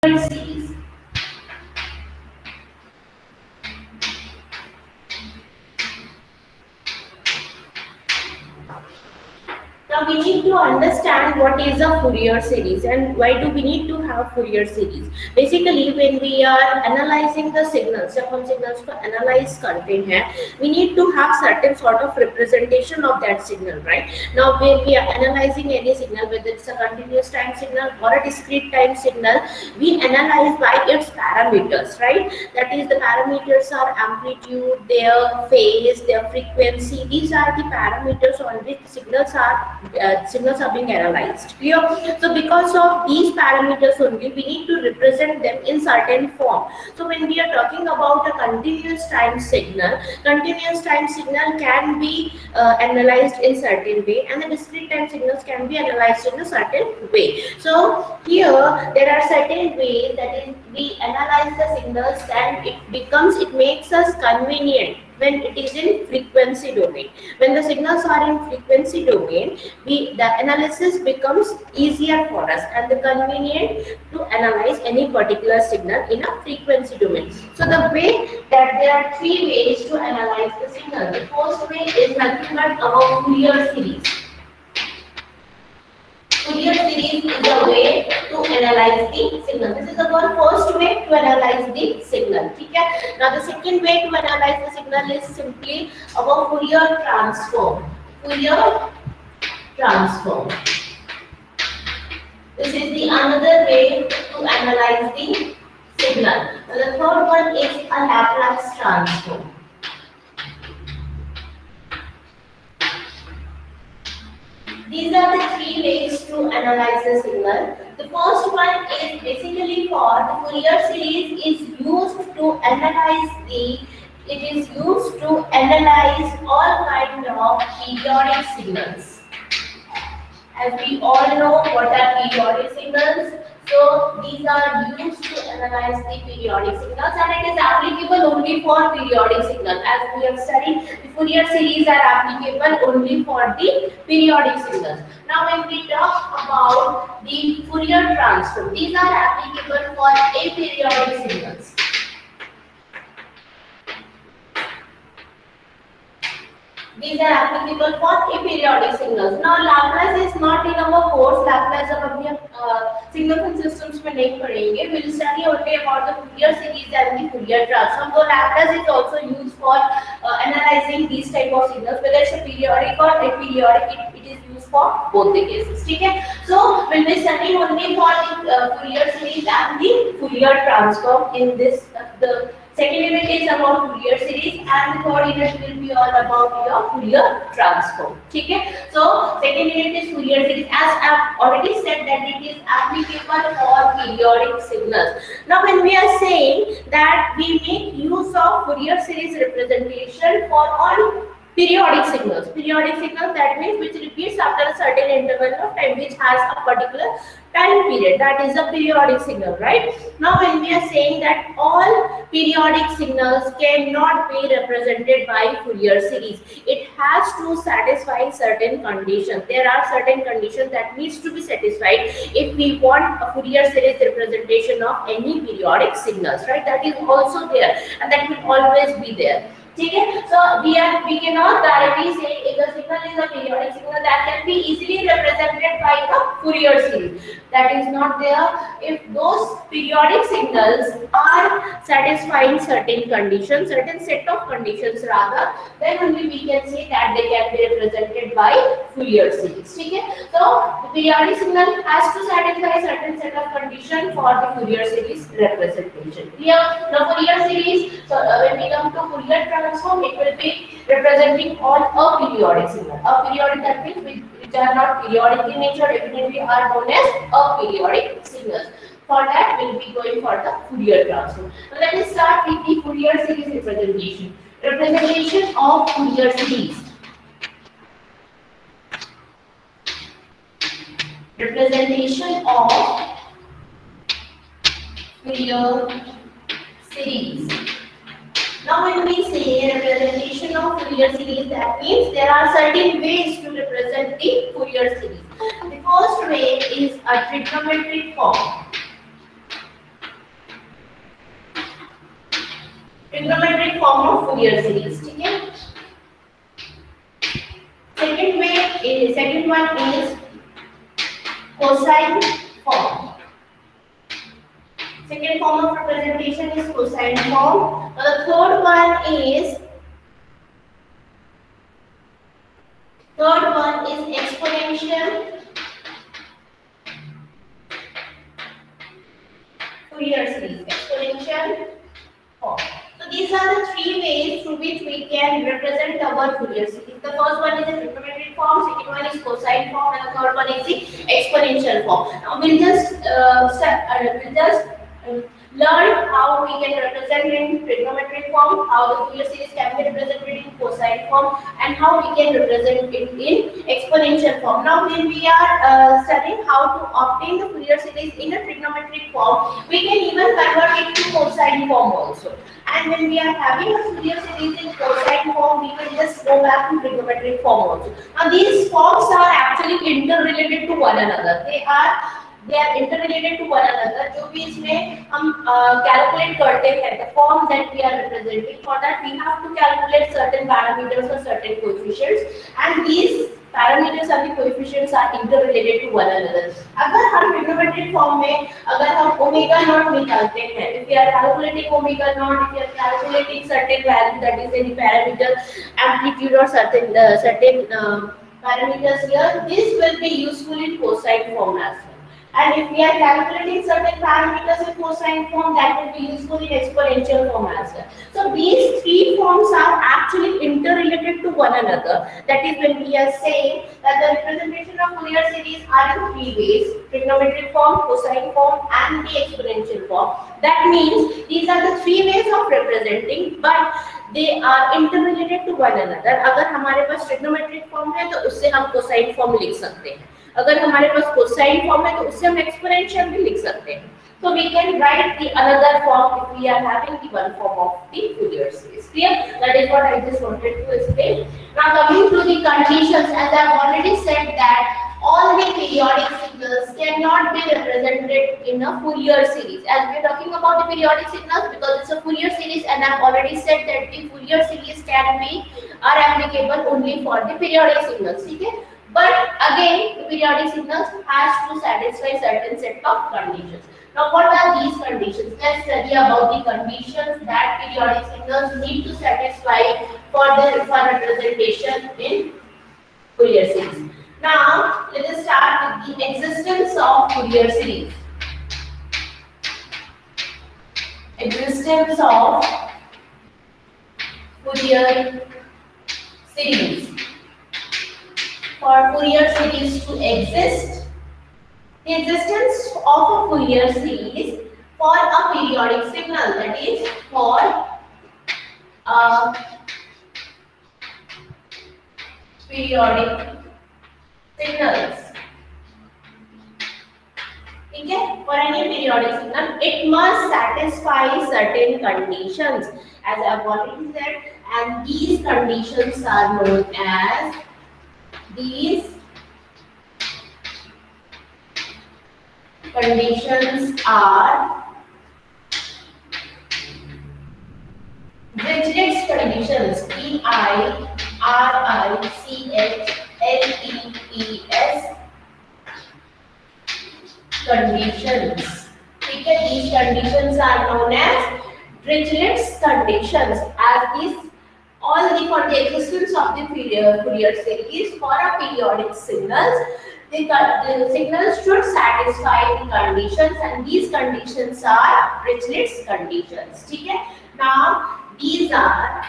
series. Now we need to understand what is a Fourier series and why do we need to have Fourier series. Basically, when we are analyzing the signals, जब हम signals को analyze करते हैं, we need to have certain sort of representation of that signal, right? Now, when we are analyzing any signal, whether it's a continuous time signal or a discrete time signal, we analyze by its parameters, right? That is, the parameters are amplitude, their phase, their frequency. These are the parameters on which signals are being analyzed. Clear? So because of these parameters only, we need to represent them in certain form. So when we are talking about a continuous time signal can be analyzed in certain way, and the discrete time signals can be analyzed in a certain way. So here there are certain ways that is we analyze the signals, and it makes us convenient when it is in frequency domain. When the signals are in frequency domain, the analysis becomes easier for us and the convenient to analyze any particular signal in a frequency domain. So the way that there are three ways to analyze the signal. The first way is nothing but our Fourier series. Fourier series is a way to analyze the signal. This is the first way to analyze the signal. Okay? Now the second way to analyze the signal is simply our Fourier transform. Fourier transform. This is the another way to analyze the signal. Now the third one is a Laplace transform. These are the three ways to analyze the signal. The first one is basically for the Fourier series is used to analyze all kind of periodic signals. As we all know what are periodic signals. So these are used to analyze the periodic signals, and it is applicable only for periodic signals. As we have studied, the Fourier series are applicable only for the periodic signals. Now when we talk about the Fourier transform, these are applicable for aperiodic signals. These are applicable for aperiodic signals. Now Laplace is not in our course. Laplace अब अपने signals and systems में नहीं पढ़ेंगे. We will study only about the Fourier series and the Fourier transform. So Laplace is also used for analyzing these type of signals, whether it's a periodic or aperiodic. It is used for both the cases. ठीक है? So we will study only for the Fourier series and the Fourier transform in this the second unit is about Fourier series and the third unit will be all about your Fourier transform. ठीक है? So second unit is Fourier series. As I have already said that it is applicable for periodic signals. Now when we are saying that we make use of Fourier series representation for all periodic signals, that means which repeats after a certain interval of time, which has a particular time period, that is a periodic signal, right? Now when we are saying that all periodic signals cannot be represented by Fourier series, it has to satisfy certain conditions. There are certain conditions that needs to be satisfied if we want a Fourier series representation of any periodic signals, right? That is also there and that will always be there. Okay, so we cannot directly say if the signal is a periodic signal that can be easily represented by a Fourier series. That is not there. If those periodic signals are satisfying certain conditions, certain set of conditions rather, then only we can say that they can be represented by Fourier series. Okay, so the periodic signal has to satisfy certain set of conditions for the Fourier series representation. Clear? Now Fourier series. So when we come to Fourier transform, it will be representing all aperiodic signal. Aperiodic, that means which are not periodic in nature, definitely are known as aperiodic signals. For that, we will be going for the Fourier transform. Now let us start with the Fourier series representation. Representation of Fourier series. Representation of Fourier series. Now when we say representation of Fourier series, that means there are certain ways to represent the Fourier series. The first way is a trigonometric form. Trigonometric form of Fourier series, ठीक है। Second one is cosine form. Second form of representation is cosine form. Now the third one is exponential Fourier series. Exponential form. So these are the three ways through which we can represent our Fourier series. The first one is the trigonometric form, second one is cosine form, and the third one is the exponential form. Now we'll just learn how we can represent in trigonometric form, how the Fourier series can be represented in cosine form, and how we can represent it in exponential form. Now when we are studying how to obtain the Fourier series in a trigonometric form, we can even convert it to cosine form also. And when we are having a Fourier series in cosine form, we can just go back to trigonometric form also. Now these forms are actually interrelated to one another. They are interrelated to one another. जो भी इसमें हम calculate करते हैं, the form that we are representing, for that we have to calculate certain parameters or certain coefficients, and these parameters and the coefficients are interrelated to one another. अगर हम trigonometric form में अगर हम omega naught निकालते हैं, if we are calculating omega naught, if we are calculating certain value, that is any parameter, amplitude or certain parameters here, this will be useful in cosine form as well. And if we are calculating certain parameters in cosine form, that will be useful in exponential form as well. So these three forms are actually interrelated to one another. That is when we are saying that the representation of Fourier series are in three ways: trigonometric form, cosine form, and the exponential form. That means these are the three ways of representing, but they are interrelated to one another. अगर हमारे पास trigonometric form है तो उससे हम cosine form लिख सकते हैं. अगर हमारे पास कोसाइन फॉर्म है तो उससे हम एक्सपोनेंशियल भी लिख सकते हैं. So we can write the another form if we are having the one form of the Fourier series. Clear? That is what I just wanted to explain. Now coming to the conditions, as I have already said that all the periodic signals cannot be represented in a Fourier series. As we are talking about the periodic signals, because it's a Fourier series, and I have already said that the Fourier series are applicable only for the periodic signals. Okay? But again, the periodic signals has to satisfy certain set of conditions. Now, what are these conditions? Let's study about the conditions that periodic signals need to satisfy for representation in Fourier series. Now, let us start with the existence of Fourier series. Existence of Fourier series. For Fourier series to exist, the existence of a Fourier series for a periodic signal, that is for a periodic signals. Okay? For any periodic signal, it must satisfy certain conditions, as I have already said, and these conditions are known as These conditions are Dirichlet's conditions. DIRICHLEES conditions. ठीक है, these conditions are known as Dirichlet's conditions, as these all for the existence of the Fourier series for a periodic signals, the signals should satisfy the conditions, and these conditions are Dirichlet's conditions. ठीक है, now these are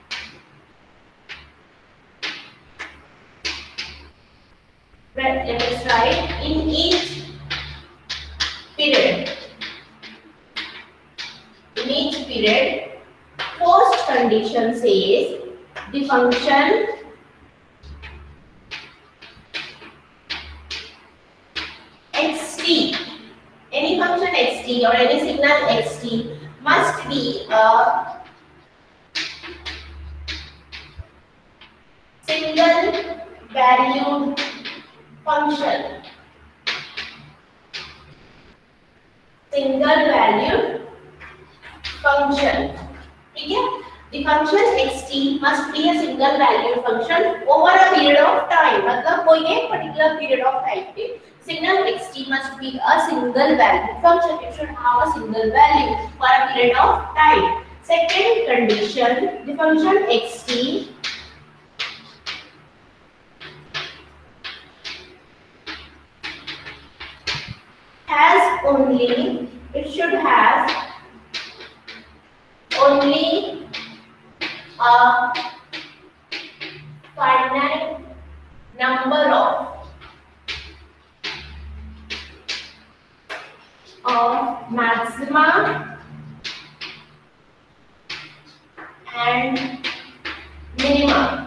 let us write in each period. In each period, first condition says the function xt, any function xt or any signal xt must be a single valued function. Single valued function. ठीक है, the function xt must be a single valued function over a period of time. मतलब कोई एक particular period of time पे signal xt must be a single valued function. It should have a single value for a period of time. Second condition, the function xt has only, it should have only a finite number of maxima and minima.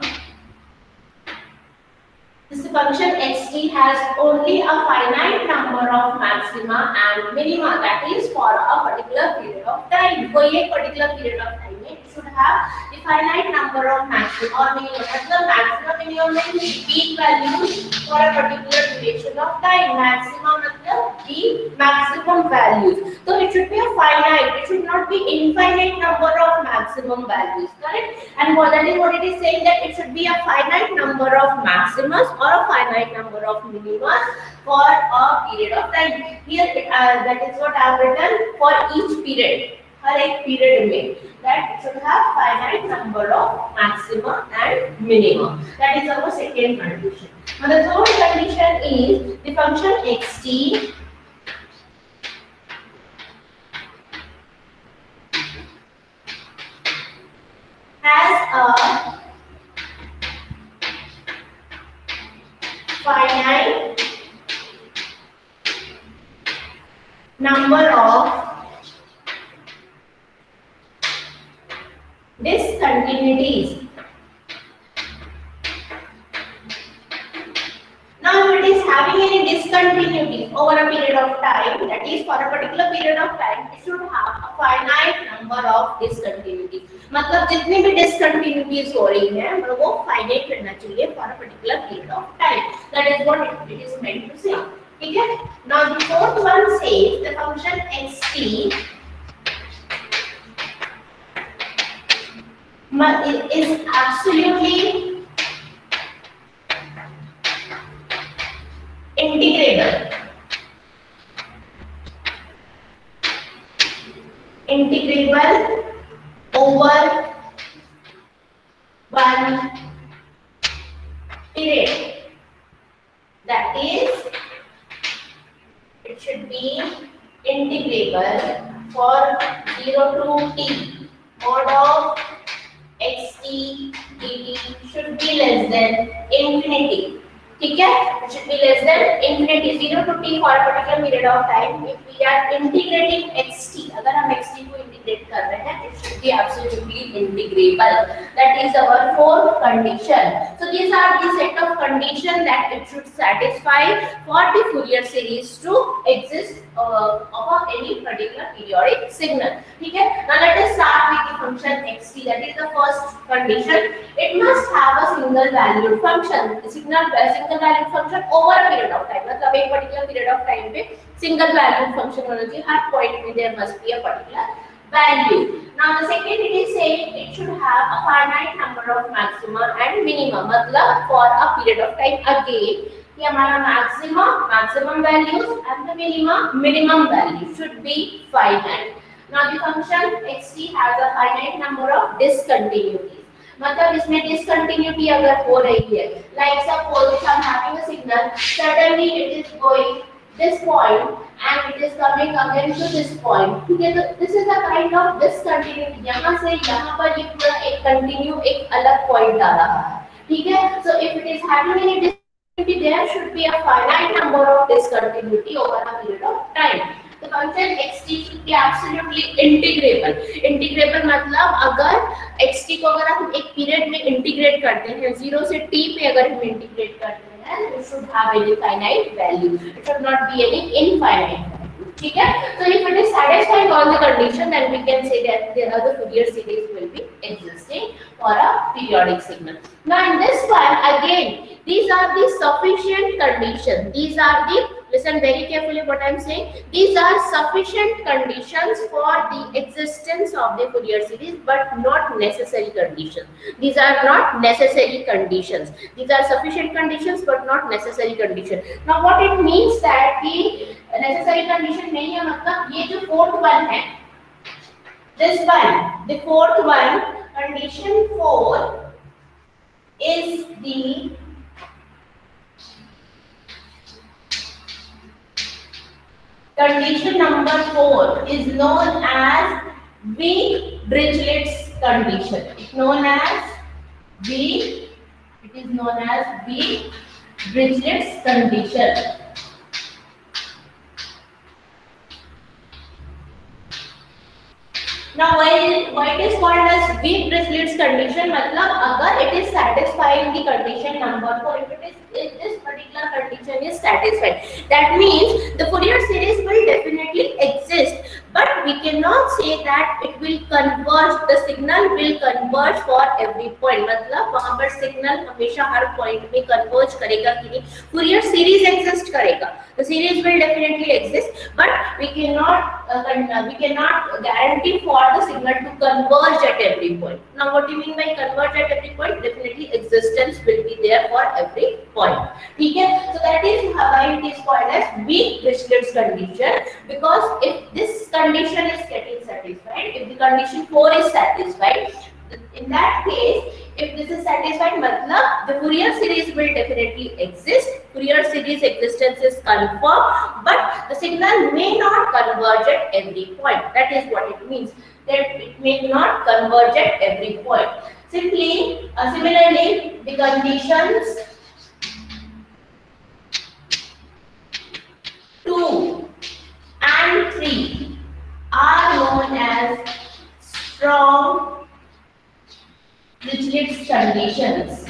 This function xt has only a finite number of maxima and minima, that is for a particular period of time. कोई एक particular period of time में it should have the finite number of maxima or minima. मतलब maximum minimum means peak values for a particular duration of time. Maxima मतलब the maximum values. So it should be a finite. It should not be infinite number of maximum values, correct? And that is what it is saying, that it should be a finite number of maximas or a finite number of minimas for a period of time. Here that is what I have written for each period. हर एक period में that it should have finite number of maxima and minima. That is our second condition. Now the third condition is the function xt has a finite number of discontinuities. Now if it is having any discontinuities over a period of time, that is for a particular period of time, it should have a finite number of discontinuities. मतलब जितनी भी discontinuities हो रही हैं वो finite रहना चाहिए for a particular period of time. That is what it is meant to say. ठीक है? Now the fourth one says the function xt is absolutely integrable. Integrable over one period. That is, it should be integrable for 0 to t. Mod of xt dt should be less than infinity. ठीक है? It should be less than infinity, 0 to t for a particular period of time. If we are integrating xt, अगर हम xt को integrate कर रहे हैं, it should be absolutely integrable. That is our fourth condition. So these are the set of conditions that it should satisfy for the Fourier series to exist of any particular periodic signal. ठीक है? Now let us start with the function xt. That is the first condition. It must have a single valued function. Single valued function over a period of time. मतलब एक particular period of time पे single valued function होना चाहिए. हर point में there must be a particular value. Now the second it is saying it should have a finite number of maxima and minima. मतलब for a period of time again कि हमारा maximum values and the minimum value should be finite. Now the function xt has a finite number of discontinuities. मतलब इसमें discontinuity अगर हो रही है, like suppose if I'm having a signal, suddenly it is going this point and it is coming again to this point. ठीक है? तो this is a kind of discontinuity. यहाँ से यहाँ पर ये पूरा एक continue एक अलग point आ रहा है. ठीक है? So if it is having any discontinuity, there should be a finite number of discontinuity over a period of time. The function xt should be absolutely integrable. Integrable मतलब अगर xt को अगर हम एक पीरियड में इंटीग्रेट करते हैं 0 से t पे अगर हम इंटीग्रेट करते हैं, it should have any finite value. It should not be any infinite value. ठीक है? So if it is satisfying all the condition, then we can say that the Fourier series will be existing for a periodic signal. Now in this one again, these are the sufficient conditions. These are the listen very carefully what I'm saying. These are sufficient conditions for the existence of the Fourier series, but not necessary conditions. These are not necessary conditions. These are sufficient conditions but not necessary condition. Now what it means that कि necessary condition नहीं है, मतलब ये जो fourth one है, this one, the fourth one, condition 4 is the condition number 4 is known as Weak-Dirichlet's condition. It is known as Weak-Dirichlet's condition. Now why it is called as Weak-Dirichlet's condition? मतलब अगर it is satisfying the condition number 4, if this particular condition is satisfied, that means the Fourier series will definitely exist, but we cannot say that it will converge, the signal will converge for every point. मतलब वहाँ पर signal हमेशा हर point में converge करेगा कि नहीं, Fourier series exist करेगा, the series will definitely exist, but we cannot guarantee for the signal to converge at every point. Now what do you mean by converge at every point? Definitely existence will be there for every point. ठीक है, so that is why it is called as Weak-Dirichlet's condition, because if this condition is getting satisfied, if the condition 4 is satisfied, in that case, if this is satisfied, मतलब the Fourier series will definitely exist. Fourier series existence is confirmed, but the signal may not converge at every point. That is what it means. That it may not converge at every point. Similarly, the conditions 2 and 3 are known as strong Dirichlet's conditions.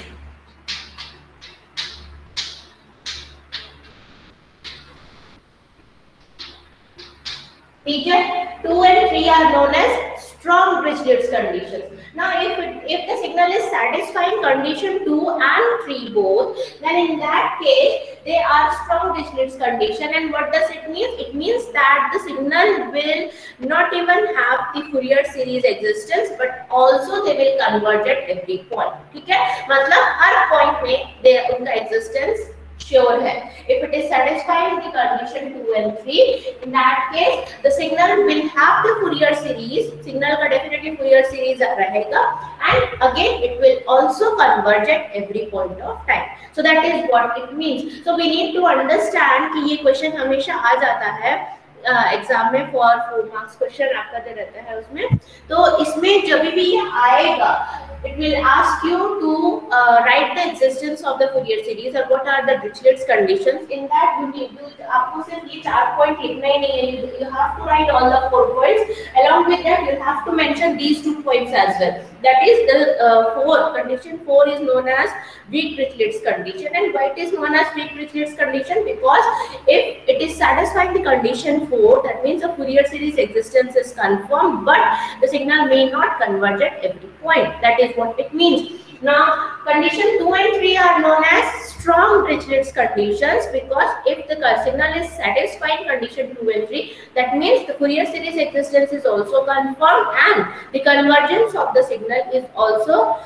ठीक है, 2 and 3 are known as strong Dirichlet's conditions. Now if the signal is satisfying condition 2 and 3 both, then in that case they are strong Dirichlet's condition. And what does it mean? It means that the signal will not even have the Fourier series existence, but also they will converge at every point. ठीक है, मतलब हर point में उनका existence sure है. If it is satisfying the condition 2 and 3, in that case the signal will have the Fourier series, signal का definitely Fourier series रहेगा, and again it will also converge at every point of time. So that is what it means. So we need to understand कि ये question हमेशा आ जाता है exam में, for 4 marks question आपका दे रहता है उसमें. तो इसमें जब भी ये आएगा, it will ask you to write the existence of the Fourier series or what are the Dirichlet's conditions. In that you need to, आपको सिर्फ ये 4 पॉइंट लिखना ही नहीं है, you have to write all the 4 points. Along with that you have to mention these 2 points as well. That is the condition 4 is known as Weak-Dirichlet's condition. And why it is known as Weak-Dirichlet's condition? Because if it is satisfying the condition 4, that means the Fourier series existence is confirmed, but the signal may not converge at every point. That is what it means. Now condition 2 and 3 are known as strong Dirichlet's conditions, because if the signal is satisfying condition 2 and 3, that means the Fourier series existence is also confirmed and the convergence of the signal is also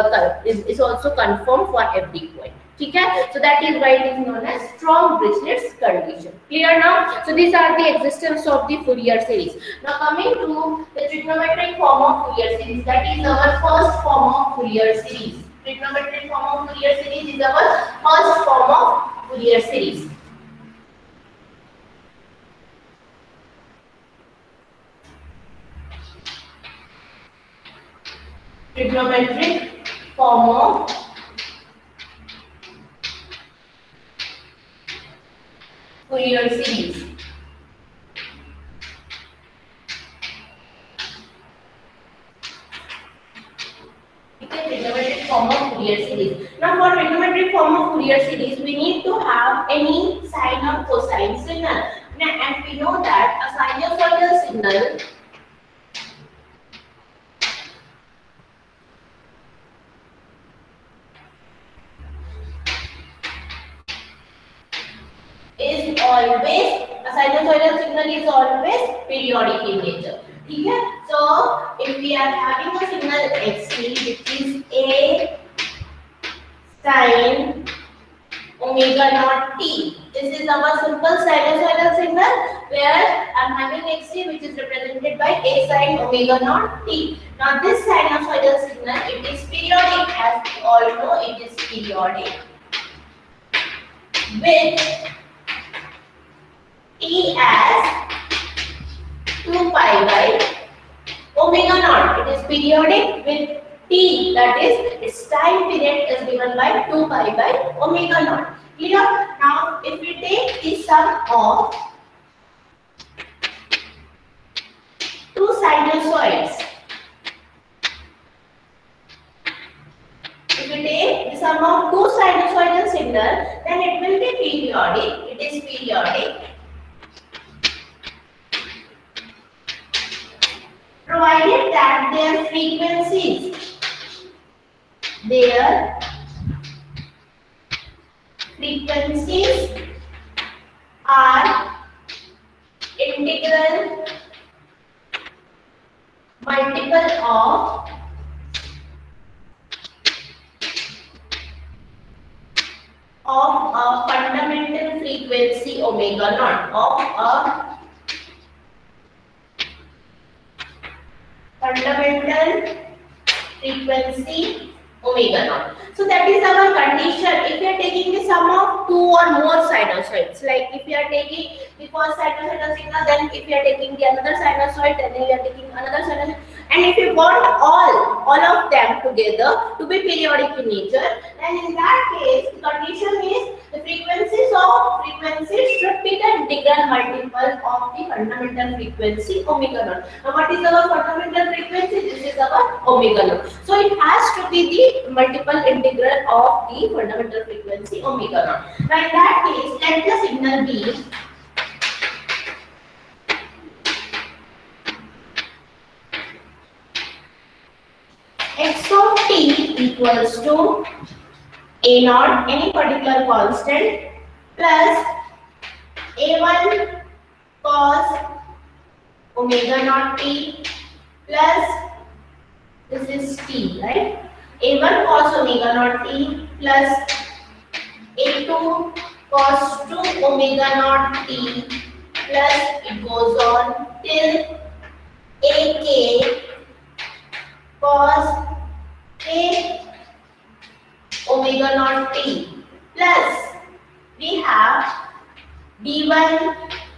confirmed for every point. ठीक है, so that is why it is known as strong Dirichlet's condition. Clear now? So these are the existence of the Fourier series. Now coming to the trigonometric form of Fourier series, that is our first form of Fourier series. Trigonometric form of Fourier series is our first form of Fourier series. Trigonometric form of Fourier series. Trigonometric form of Fourier series. Now for trigonometric form of Fourier series, we need to have any sine or cosine signal. And we know that a sinusoidal signal is always sinusoidal signal is always periodic in nature. ठीक है? So if we are having a signal xt which is a sin omega naught t, this is our simple sinusoidal signal where I'm having xt which is represented by a sin omega naught t. Now this sinusoidal signal, it is periodic, as we all know it is periodic with t as 2 pi by omega naught. It is periodic with t, that is its time period is given by 2 pi by omega naught. Clear? Now if we take the sum of two sinusoids, if we take the sum of two sinusoidal signals, then it will be periodic. It is periodic provided that their frequencies are integral multiple of a fundamental frequency omega naught, of a fundamental frequency omega naught. So that is our condition. If you are taking the sum of two or more sinusoids, like if you are taking the first sinusoidal signal, then if you are taking the another sinusoid, then you are taking another sinusoid, and if you want all of them together to be periodic in nature, then in that case the condition is the frequencies should be the integral multiple of the fundamental frequency omega naught. Now what is our fundamental frequency? This is our omega naught. So it has to be the multiple integral of the fundamental frequency omega naught. Now in that case, let the signal be x of t equals to a naught, any particular constant, plus a1 cos omega naught t plus, this is t, right? a1 cos omega naught t plus a2 cos 2 omega naught t plus it goes on till ak cos a omega naught t plus we have d1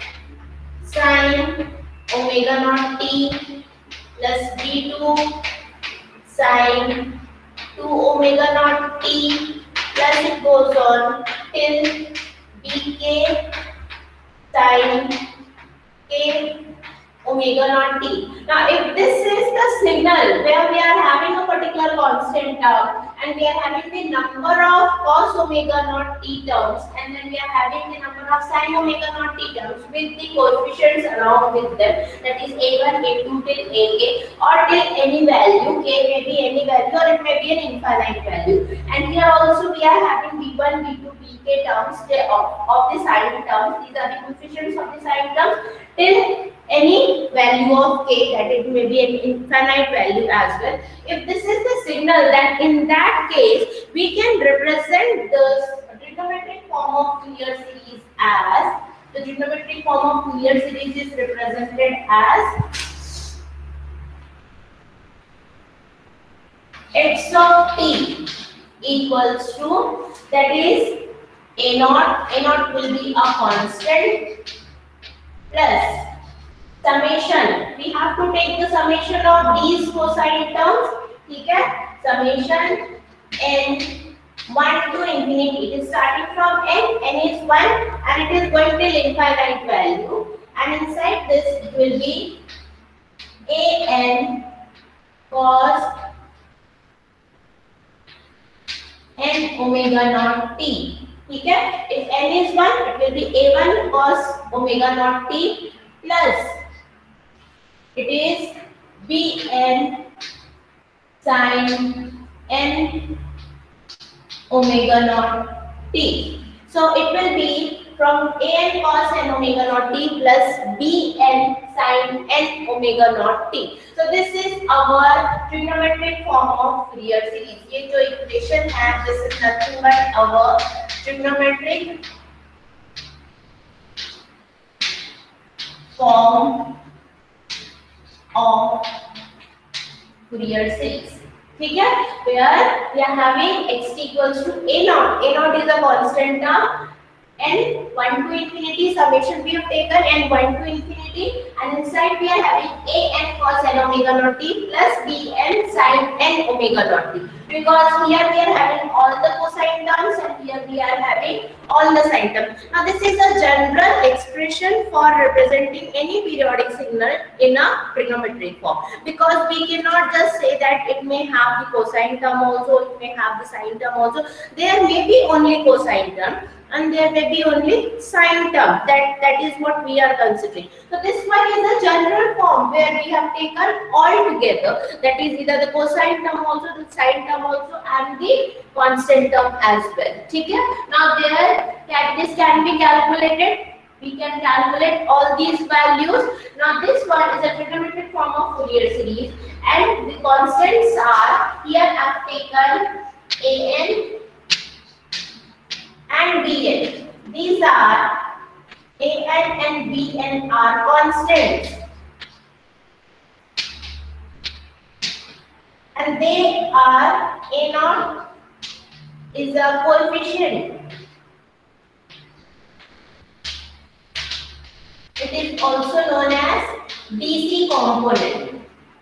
sin omega naught t plus d2 sin 2 omega naught t plus it goes on till dk sin k omega naught t. Now if this is the signal where we are having a particular constant term and we are having the number of cos omega naught t terms, and then we are having the number of sin omega naught t terms with the coefficients along with them, that is a1, a2 till ak, or till any value, k may be any value or it may be an infinite value. And here also we are having b1, b2, bk terms of the sin terms. These are the coefficients of the sin terms till any value of k, that it may be an infinite value as well. If this is the signal, then in that case we can represent the trigonometric form of Fourier series as, the trigonometric form of Fourier series is represented as x of t equals to, that is a naught will be a constant, plus summation, we have to take the summation of these cosine terms, okay? Summation n 1 to infinity, it is starting from n is 1 and it is going till infinite value, and inside this it will be an cos n omega naught t, okay? If n is 1, it will be a1 cos omega naught t plus it is bn sin n omega naught t. So it will be from an cos n omega naught t plus bn sin n omega naught t. So this is our trigonometric form of Fourier series. ये जो equation है, this is nothing but our trigonometric form of Fourier series. ठीक है, where we are having x equals to a naught. A naught is a constant term, and 1 to infinity summation we have taken, and 1 to infinity, and inside we are having a n cos n omega naught t plus b n sin n omega naught t, because here we are having all the cosine terms and here we are having all the sine terms. Now this is a general expression for representing any periodic signal in a trigonometric form, because we cannot just say that it may have the cosine term also, it may have the sine term also. There may be only cosine term and there may be only sine term. That is what we are considering. So this one is a general form where we have taken all together, that is either the cosine term also, the sine term also, and the constant term as well. ठीक है? Now this can be calculated. We can calculate all these values. Now this one is a trigonometric form of Fourier series, and the constants are, here I have taken an and bn. These are an and bn are constants, and they are a naught is a coefficient. It is also known as DC component.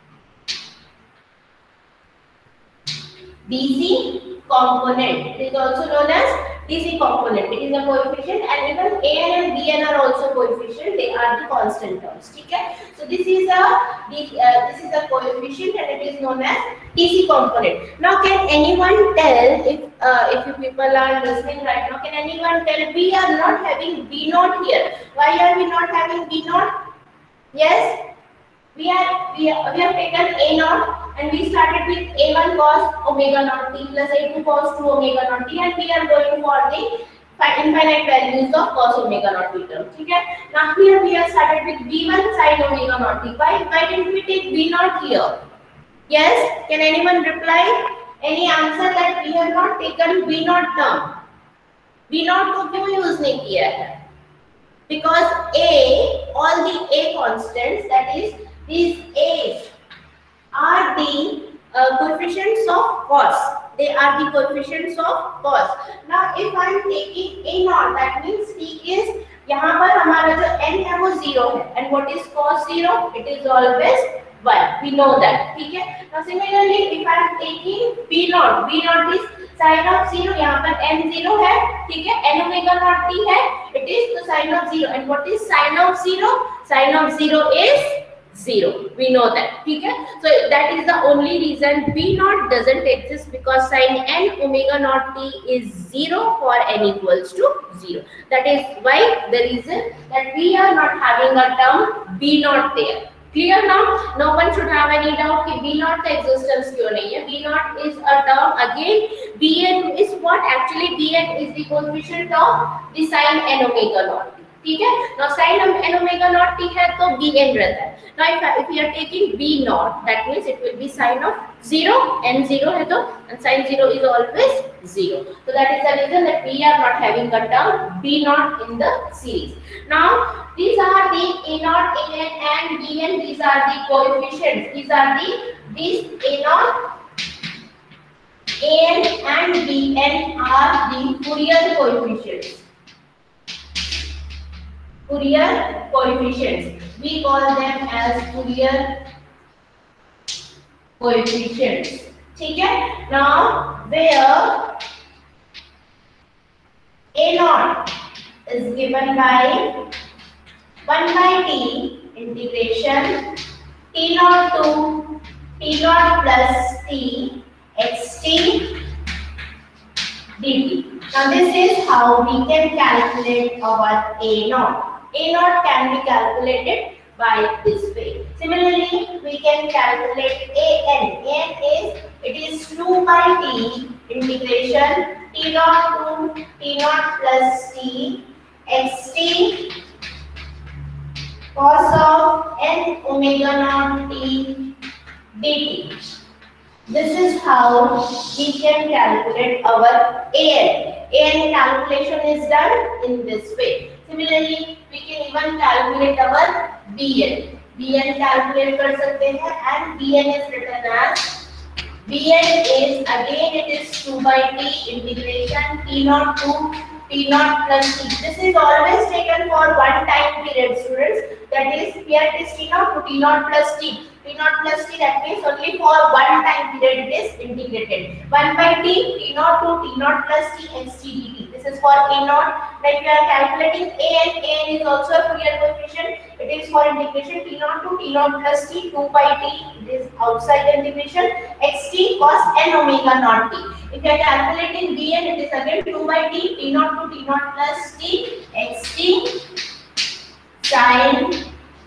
DC component. It is also known as DC component. It is a coefficient, and even an and bn are also coefficient. They are the constant terms. Okay. So this is a coefficient, and it is known as DC component. Now, can anyone tell, if you people are listening right now, can anyone tell we are not having b naught here? Why are we not having b naught? Yes. We have taken a naught and we started with a1 cos omega naught t plus a2 cos 2 omega naught t, and we are going for the infinite values of cos omega naught t term. Okay? Now here we have started with b1 sin omega naught t. Why didn't we take b naught here? Yes? Can anyone reply? Any answer that we have not taken b naught term? b naught को क्यों use नहीं किया है? Because all the a constants, that is these a's, are the coefficients of cos. They are the coefficients of cos. Now if I am taking a naught, that means t is, यहाँ पर हमारा जो n है वो 0 है, and what is cos 0? It is always 1. We know that. ठीक है? Now similarly, if I am taking b naught is sin of 0. यहाँ पर n 0 है, ठीक है? n omega naught t है. It is the sin of 0. And what is sin of 0? Sin of 0 is 0. We know that. ठीक है? So that is the only reason b naught doesn't exist, because sin n omega naught t is 0 for n equals to 0. That is why the reason that we are not having a term b naught there. Clear now? No one should have any doubt कि b naught का existence क्यों नहीं है. b naught is a term. Again, bn is what? Actually bn is the coefficient of the sin n omega naught t. ठीक है? Now sin n omega naught t है तो bn रहता है. Now if we are taking b naught, that means it will be sin of 0, n 0 है तो, and sin 0 is always 0. So that is the reason that we are not having a term b naught in the series. Now these are the a naught, an and bn. These are the coefficients. These a naught, an and bn are the Fourier coefficients. Fourier coefficients. We call them as Fourier coefficients. ठीक है? Now where a naught is given by 1 by t integration t naught to t naught plus t xt dt. Now this is how we can calculate our a naught. A naught can be calculated by this way. Similarly, we can calculate an. It is 2 by t integration t naught to t naught plus t xt cos of n omega naught t dt. This is how we can calculate our AN. AN calculation is done in this way. Similarly, we can even calculate our BN. BN calculate कर सकते हैं and BN is written as BN is again it is 2 by t integration t naught to t naught plus t. This is always taken for one time period, students. That is here it is t naught to t naught plus t. T naught plus t, that means only for one time period it is integrated. 1 by t, t naught to t naught plus t xt dt. This is for a naught. Like we are calculating an is also a Fourier coefficient. It is for integration t naught to t naught plus t, 2 by t. It is outside the integration. Xt cos n omega naught t. If you are calculating bn, it is again 2 by t, t naught to t naught plus t, xt sin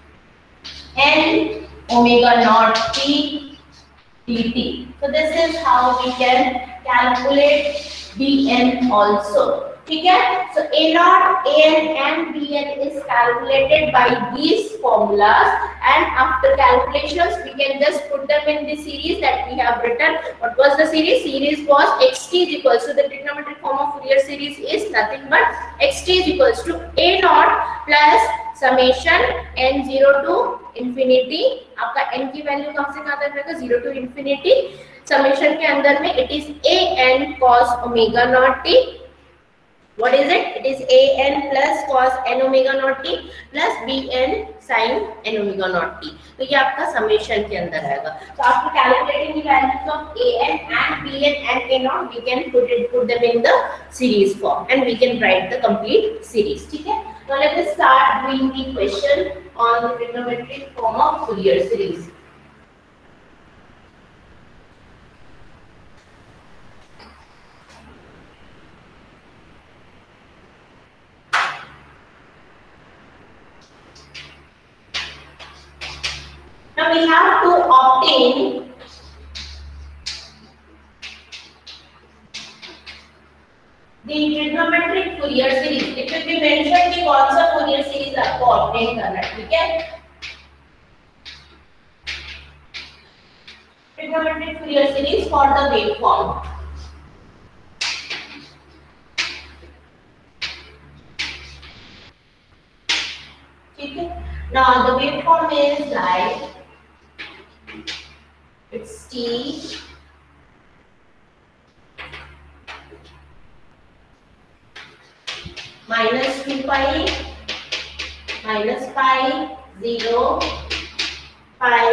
n omega naught t dt. So this is how we can calculate bn also. Okay? So a naught, an and bn is calculated by these formulas, and after calculations we can just put them in the series that we have written. What was the series? Series was xt is equals to, the trigonometric form of Fourier series is nothing but xt is equals to a naught plus summation n0 to infinity. आपका n की value कहाँ से कहाँ तक रहेगा? 0 to infinity. Summation के अंदर में it is an cos omega naught t. What is it? It is an plus cos n omega naught t plus bn sin n omega naught t. तो ये आपका समेशन के अंदर आएगा. So after calculating the values of an and bn and a naught, we can put them in the series form and we can write the complete series. ठीक है? Now let us start doing the question on the trigonometric form of Fourier series. Now we have to obtain the trigonometric Fourier series. It will be mentioned कि कौन सा Fourier series आपको obtain करना है, ठीक है? Trigonometric Fourier series for the waveform. ठीक है? Now the waveform is like it's t minus 2 pi minus pi 0 pi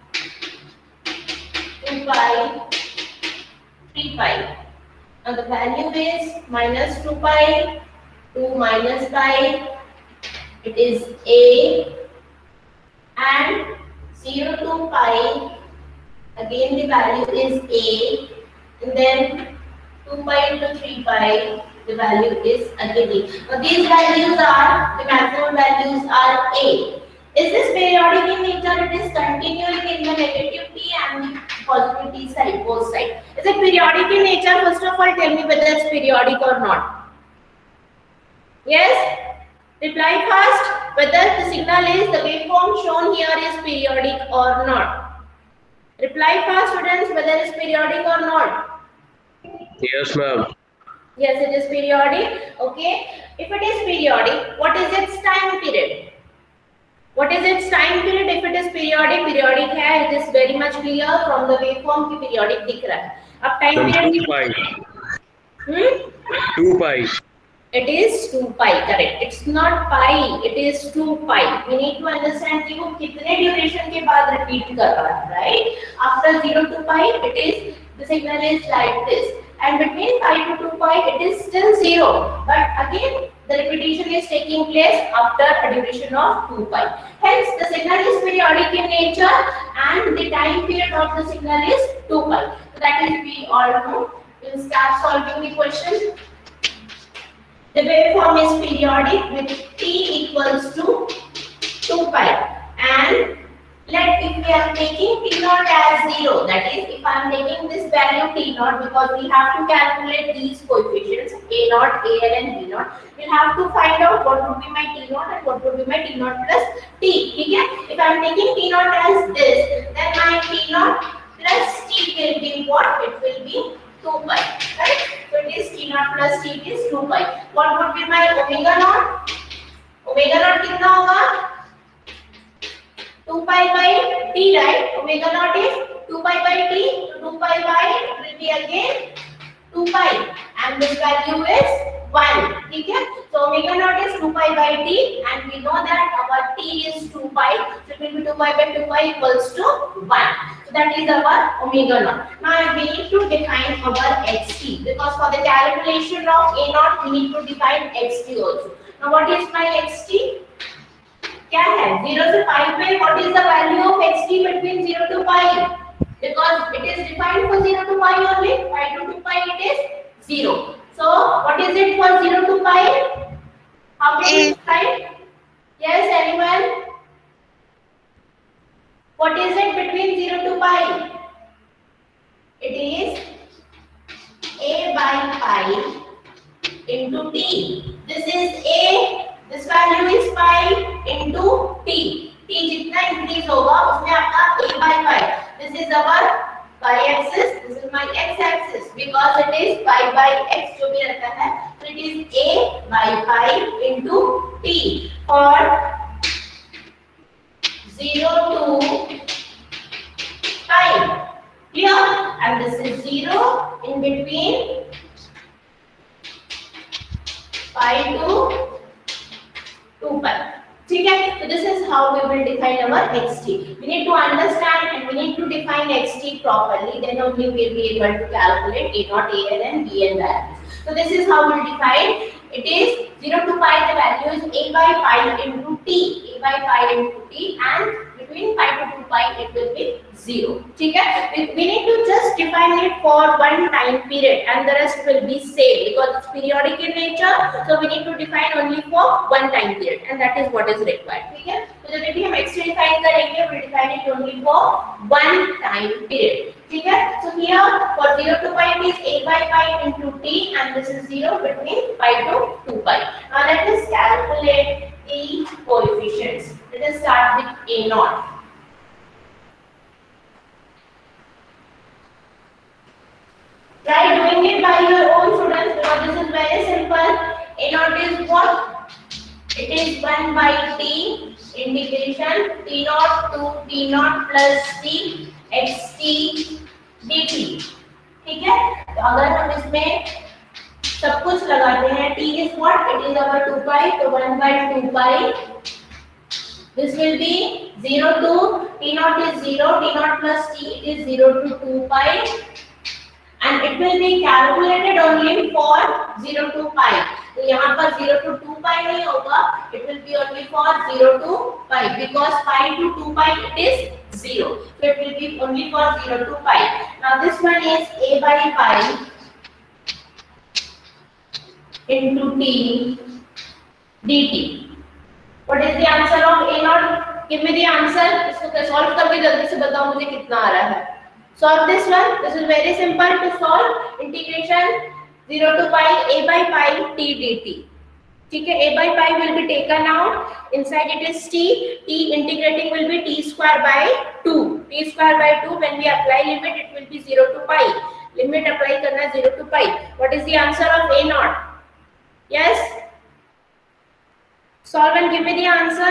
2 pi 3 pi. Now the value is minus 2 pi to minus pi. It is a, and 0 to pi. Again the value is a, and then 2 pi to 3 pi, the value is again a. Now these values are, the maximum values are a. Is this periodic in nature? It is continuing in the negative t and the positive t side, both side. Is it periodic in nature? First of all, tell me whether it's periodic or not. Yes? Reply fast whether the signal is, the waveform shown here is periodic or not. Reply fast, students, whether it's periodic or not. Yes, ma'am. Yes, it is periodic. Okay. If it is periodic, what is its time period? What is its time period? If it is periodic है, it is very much clear from the waveform कि periodic दिख रहा है. अब time period 2 pi. It is 2 pi, correct. It's not pi, it is 2 pi. We need to understand कि वो कितने duration के बाद repeat कर रहा है, right? After 0 to pi, it is, the signal is like this. And between pi to 2 pi, it is still 0. But again, the repetition is taking place after a duration of 2 pi. Hence, the signal is periodic in nature and the time period of the signal is 2 pi. So that is we all know. We'll start solving the question. The waveform is periodic with t equals to 2 pi and Let if we are taking T naught as 0, that is if I am taking this value T naught, because we have to calculate these coefficients A naught, AL and B naught, we'll have to find out what would be my T naught and what would be my T naught plus T. Okay? If I am taking T naught as this, then my T naught plus T will be what? It will be 2 pi, right? So it is T naught plus T is 2 pi. What would be my omega naught? Omega naught कितना होगा? 2 pi by t, right? Omega naught is 2 pi by t. So 2 pi by will be again 2 pi, and this value is 1. Okay? So omega naught is 2 pi by t, and we know that our t is 2 pi. So it will be 2 pi by 2 pi equals to 1. So that is our omega naught. Now we need to define our xt, because for the calculation of a naught we need to define xt also. Now what is my xt? क्या है 0 से pi पे what is the value of xt between 0 to pi, because it is defined for 0 to pi only, pi to 2 pi it is 0. So what is it for 0 to pi? How can you define? Yes, anyone? What is it between 0 to pi? It is a by pi into t. This is a, this value is pi into t. t जितना increase होगा उसमें आपका a by pi. This is our y-axis. This is my x-axis, because it is pi by x जो भी रहता है. So it is a by pi into t for 0 to pi. Clear? And this is 0 in between pi to 2 pi. Okay, so this is how we will define our xt. We need to understand and we need to define xt properly, then only we will be able to calculate a naught, al and bn values. So this is how we will define. It is 0 to pi, the value is a by pi into t, a by pi into t, and between pi to 2 pi it will be 0. Okay, we need to just define it for one time period and the rest will be same, because it's periodic in nature. So we need to define only for one time period, and that is what is required. Okay, so जब भी हम x define करेंगे, we define it only for one time period. Okay, so here for 0 to pi it is a by pi into t, and this is 0 between pi to 2 pi. Now let us calculate the coefficients. Let us start with a naught. Try doing it by your own, students, because this is very simple. A naught is what? It is 1 by t integration t naught to t naught plus t xt dt. ठीक है, तो अगर हम इसमें सब कुछ लगाते हैं, t is what? It is our 2 pi, so 1 by 2 pi. This will be 0 to t naught is 0, t naught plus t it is 0 to 2 pi. And it will be calculated only for 0 to pi. तो यहाँ पर 0 to 2 pi नहीं होगा. It will be only for 0 to pi, because pi to 2 pi it is 0. So it will be only for 0 to pi. Now this one is a by pi into t dt. What is the answer of a naught? Give me the answer. इसको solve करके जल्दी से बताओ मुझे कितना आ रहा है. Solve this one. This is very simple to solve. Integration 0 to pi a by pi t dt. ठीक है, a by pi will be taken out. Inside it is t. T integrating will be t square by 2. T square by 2. When we apply limit, it will be 0 to pi. Limit apply करना 0 to pi. What is the answer of a naught? Yes. Solve and give me the answer.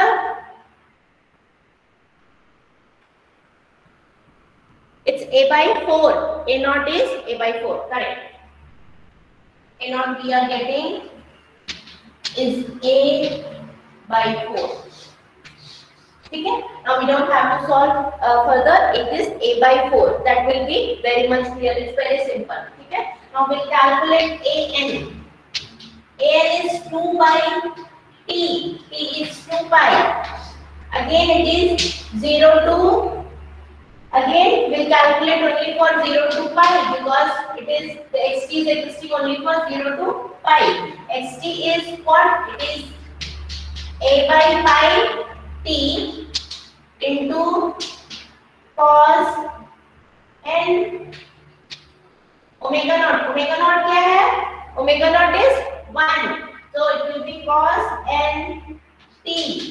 It's a by 4. A naught is a by 4. Correct. A naught we are getting is a by 4. Okay. Now we don't have to solve further. It is a by 4. That will be very much clear. It's very simple. Okay. Now we'll calculate an. An is 2 by t. T is 2 pi. Again it is 0 to. Again, we'll calculate only for 0 to pi, because it is the xt is existing only for 0 to pi. Xt is what? It is a by pi t into cos n omega naught. Omega naught क्या है? Omega naught is 1. So it will be cos n t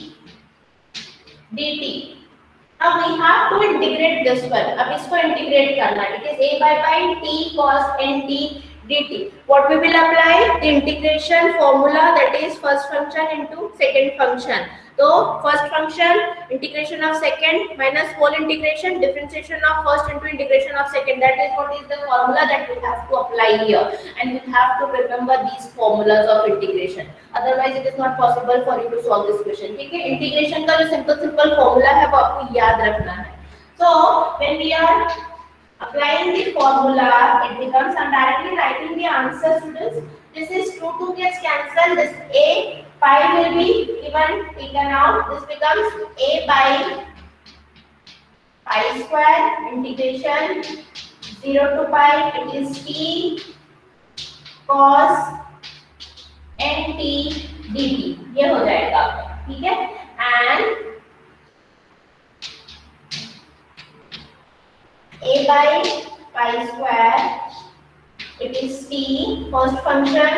dt. Now we have to integrate this one. अब इसको integrate करना है. It is a by t cos n t dt. What we will apply? The integration formula, that is first function into second function. So first function integration of second minus whole integration differentiation of first into integration of second. That is what is the formula that we have to apply here, and we have to remember these formulas of integration. Otherwise it is not possible for you to solve this question. ठीक है, integration का जो simple formula है वो आपको याद रखना है. So when we are applying the formula, it becomes, I'm directly writing the answer, students. This is 2 gets cancelled. This a pi will be even taken out. This becomes a by pi square integration 0 to pi. It is t cos n t dt. ये हो जाएगा, ठीक है. And a by pi square, it is t first function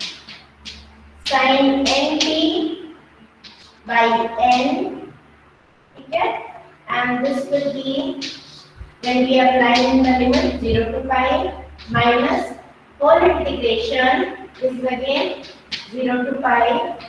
sin nt by n, okay, and this will be when we apply in the limit 0 to pi minus whole integration. This is again 0 to pi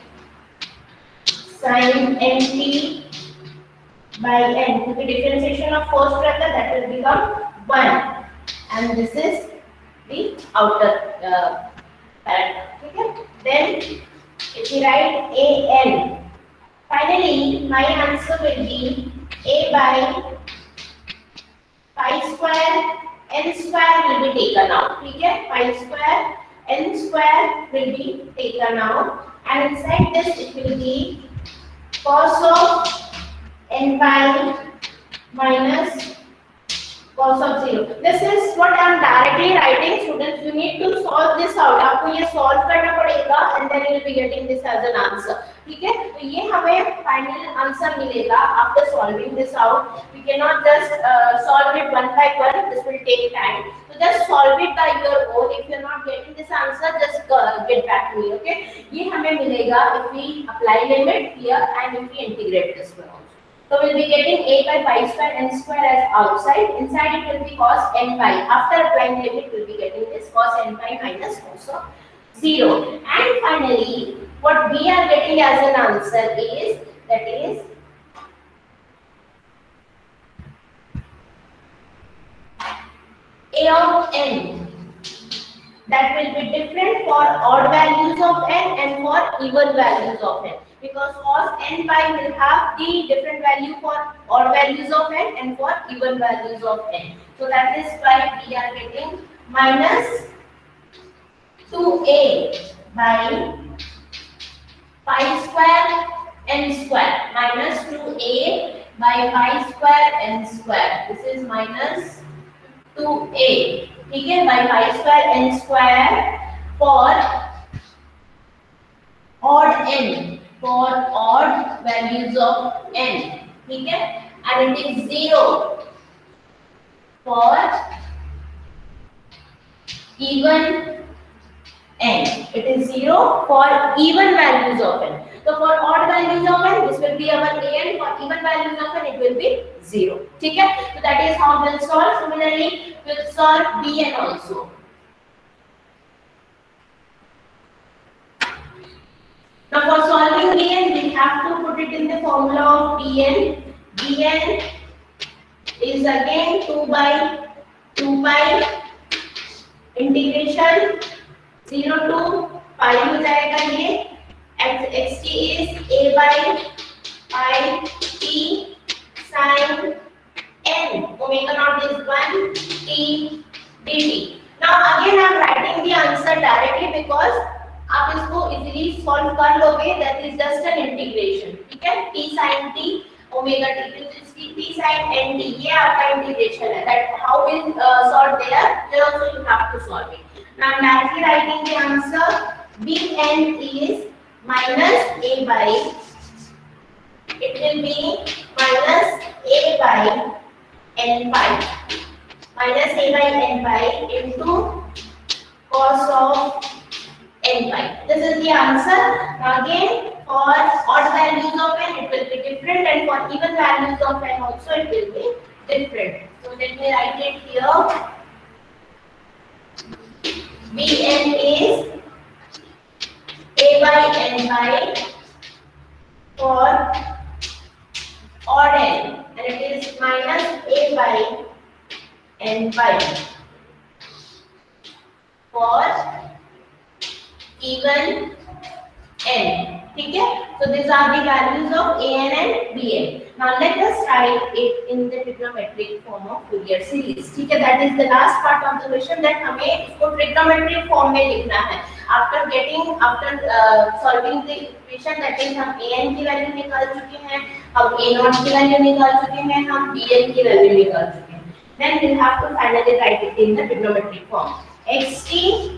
sin nt by n. The differentiation of first factor, that will become 1, and this is the outer parameter. Okay. Then if we write a n, finally my answer will be a by pi square n square will be taken out. Okay, pi square n square will be taken out, and inside this it will be cos of n pi minus cos of 0. This is what I am directly writing. Students, you need to solve this out. आपको ये solve करना पड़ेगा, and then you will be getting this as an answer. ठीक है, तो ये हमें final answer मिलेगा after solving this out. We cannot just solve it one by one. This will take time. So just solve it by your own. If you are not getting this answer, just get back to me. Okay, ये हमें मिलेगा if we apply limit here and if we integrate this one also. So we'll be getting a by pi square n square as outside. Inside it will be cos n pi. After applying limit, we'll be getting this cos n pi minus cos of 0. And finally, what we are getting as an answer is, that is a of n. That will be different for odd values of n and for even values of n. Because cos n pi will have the different value for odd values of n and for even values of n. So that is why we are getting minus 2a by pi square n square, minus 2a by pi square n square. This is minus 2a, ठीक है, by pi square n square for odd n, for odd values of n, ठीक है, and it is 0 for even n. It is 0 for even values of n. So for odd values of n, this will be our an. For even values of n, it will be 0. ठीक है, so that is how we'll solve. Similarly, we'll solve bn also. Now for solving bn, we have to put it in the formula of bn. bn is again 2 by 2 pi integration 0 to pi हो जाएगा ये. xt is a by pi t sin n. Omega naught is 1 t dt. Now again I am writing the answer directly because आप इसको easily solve कर लोगे. That is just an integration, ठीक है. t sin t omega t t sin n t, ये आपका integration है. That how will solve there, there also you have to solve it. Now I am directly writing the answer. bn is minus a by, it will be minus a by n pi minus a by n pi into cos of n pi. This is the answer. Now again, for odd values of n it will be different, and for even values of n also it will be different. So let me write it here. Bn is a by n pi for odd n, and it is minus a by n pi for even n. ठीक है? So these are the values of an and bn. Now let us write it in the trigonometric form of Fourier series. ठीक है? That is the last part of the question, that हमें इसको trigonometric form में लिखना है. After solving the equation, that is हम an की value निकाल चुके हैं, अब a0 की वैल्यू निकाल चुके हैं, हम bn की वैल्यू निकाल चुके हैं. Then we have to finally write it in the trigonometric form. xt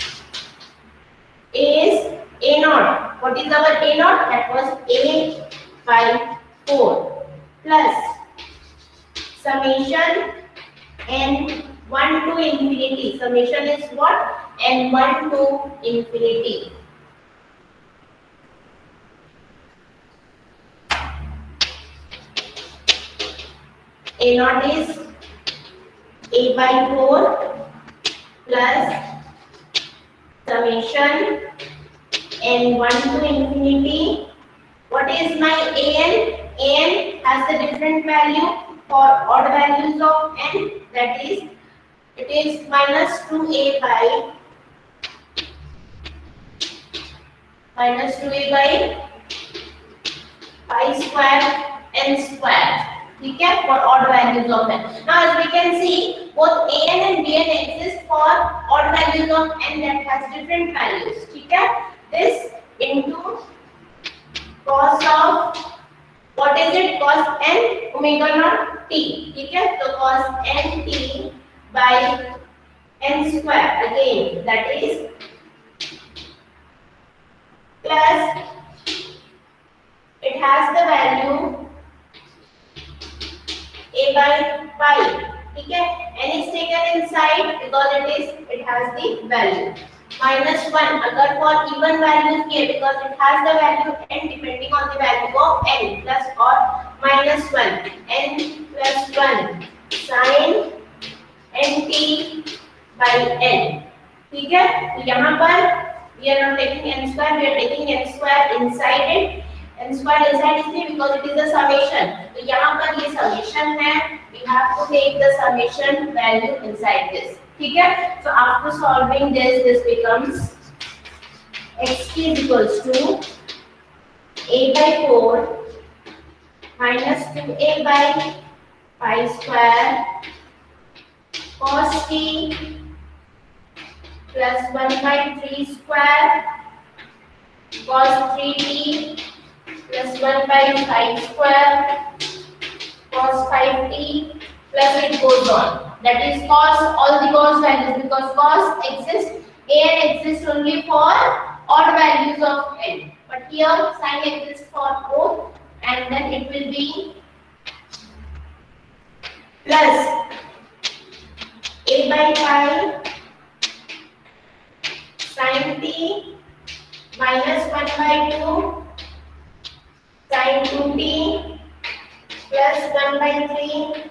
is a0. What is our a0? That was a by 4 plus summation n1 to infinity. Summation is what? n1 to infinity. a0 is a by 4 plus summation n1 to infinity. What is my an? An has a different value for odd values of n, that is it is minus 2a by pi square n square. ठीक है? For odd values of n. Now as we can see, both an and bn exist for odd values of n that has different values. ठीक है? This into cos of, what is it? Cos n omega naught t. ठीक है? तो cos n t by n square, again that is plus, it has the value a by pi. ठीक है? n is taken inside because it has the value minus 1 अगर for even values के, because it has the value n depending on the value of n, plus or minus 1 n plus 1 sin nt by n. ठीक है? तो यहाँ पर we are not taking n square, we are taking n square inside it. n square inside इसलिए because it is a summation. तो यहाँ पर ये summation है, we have to take the summation value inside this. ठीक है? So after solving this becomes xt is equals to a by 4 minus 2a by pi square cos t plus 1 by 3 square cos 3t plus 1 by 5 square cos 5t plus it goes on. That is cos, all the cos values, because cos exists, an exists only for odd values of n, but here sin exists for both, and then it will be plus a by pi sin t minus 1 by 2 sin 2t plus 1 by 3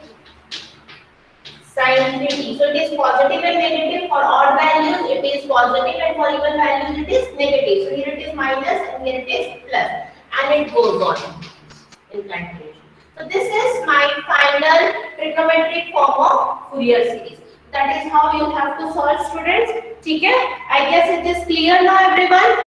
sin 3t. So it is positive and negative. For odd values it is positive, and for even values it is negative. So here it is minus and here it is plus, and it goes on in continuation. So this is my final trigonometric form of Fourier series. That is how you have to solve, students. ठीक है? I guess it is clear now, everyone.